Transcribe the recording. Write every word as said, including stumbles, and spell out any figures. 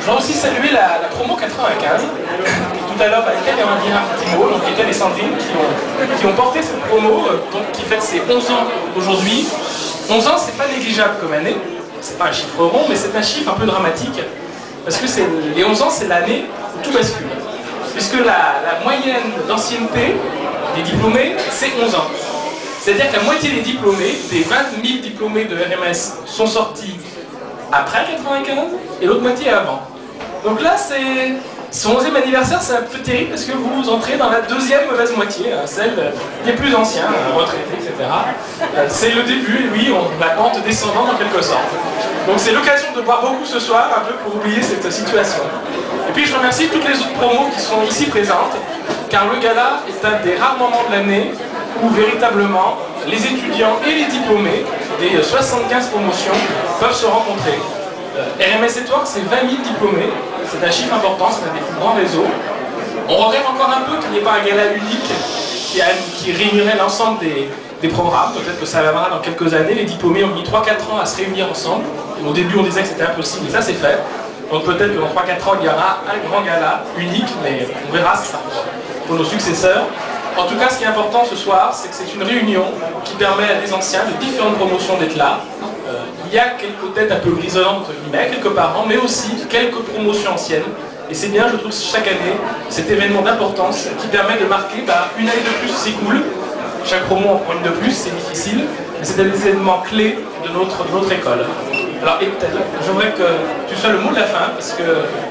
voudrais aussi saluer la, la promo quatre-vingt-quinze. Tout à l'heure, bah, Ken et Indira Timo, donc Ken et Sandrine, qui ont, qui ont porté cette promo, euh, donc, qui fête ses onze ans aujourd'hui. onze ans, c'est pas négligeable comme année. C'est pas un chiffre rond, mais c'est un chiffre un peu dramatique. Parce que les onze ans, c'est l'année où tout bascule. Puisque la, la moyenne d'ancienneté des diplômés, c'est onze ans. C'est-à-dire que la moitié des diplômés, des vingt mille diplômés de R M S, sont sortis après quatre-vingt-quinze et l'autre moitié avant. Donc là, c'est son onzième anniversaire, c'est un peu terrible parce que vous entrez dans la deuxième mauvaise moitié, hein, celle des plus anciens, retraités, et cetera. C'est le début, oui, on va pente descendant en quelque sorte. Donc c'est l'occasion de boire beaucoup ce soir, un peu pour oublier cette situation. Et puis je remercie toutes les autres promos qui sont ici présentes, car le gala est un des rares moments de l'année où véritablement les étudiants et les diplômés des soixante-quinze promotions peuvent se rencontrer. Euh, R M S Network, c'est vingt mille diplômés, c'est un chiffre important, c'est un des plus grands réseaux. On regrette encore un peu qu'il n'y ait pas un gala unique qui, a, qui réunirait l'ensemble des, des programmes. Peut-être que ça viendra dans quelques années. Les diplômés ont mis trois quatre ans à se réunir ensemble. Au début, on disait que c'était impossible, mais ça c'est fait. Donc peut-être que dans trois quatre ans, il y aura un grand gala unique, mais on verra si ça pour nos successeurs. En tout cas, ce qui est important ce soir, c'est que c'est une réunion qui permet à des anciens de différentes promotions d'être là. Euh, il y a quelques têtes un peu grisonnantes, entre guillemets, quelques parents, mais aussi quelques promotions anciennes. Et c'est bien, je trouve, chaque année, cet événement d'importance qui permet de marquer bah, une année de plus, c'est cool. Chaque promo en prend une de plus, c'est difficile, mais c'est des événements clés de notre, de notre école. Alors, Ethel, j'aimerais que tu sois le mot de la fin, parce que